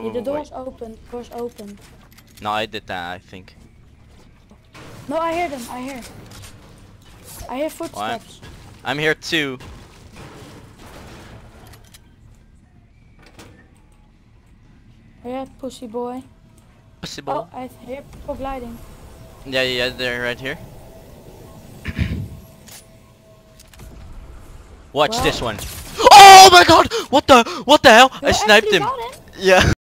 Yeah, the wait. door's open. Door's open. No, I did that, I think. No, I hear them. I hear What? footsteps. I'm here too. Yeah, pussy boy. Possible. Oh, I hear people gliding. Yeah, yeah, they're right here. Watch Well, this one. Oh my god! What the hell? you I sniped actually him. got it? Yeah.